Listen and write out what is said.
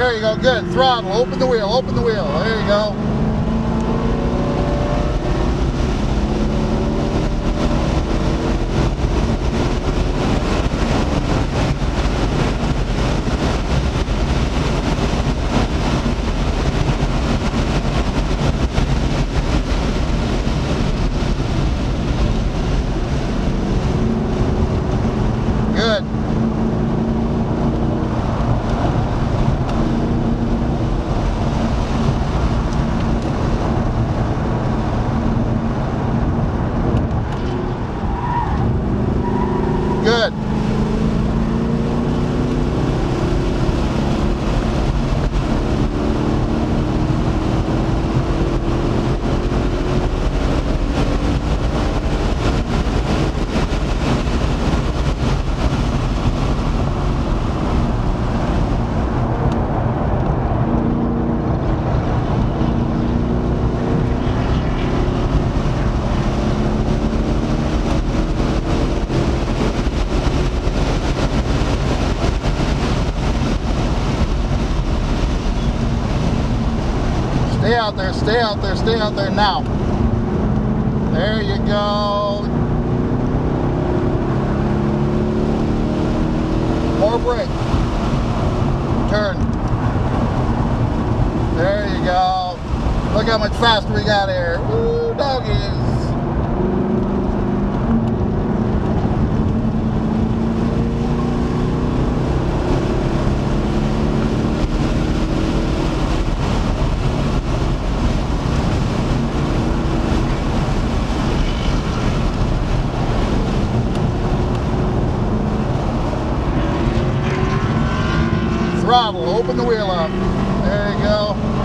There you go, good. Throttle, open the wheel, open the wheel. There you go. Good. Good. Stay out there, stay out there, stay out there now. There you go. More brake. Turn. There you go. Look how much faster we got here. Woo, doggies. Throttle, open the wheel up. There you go.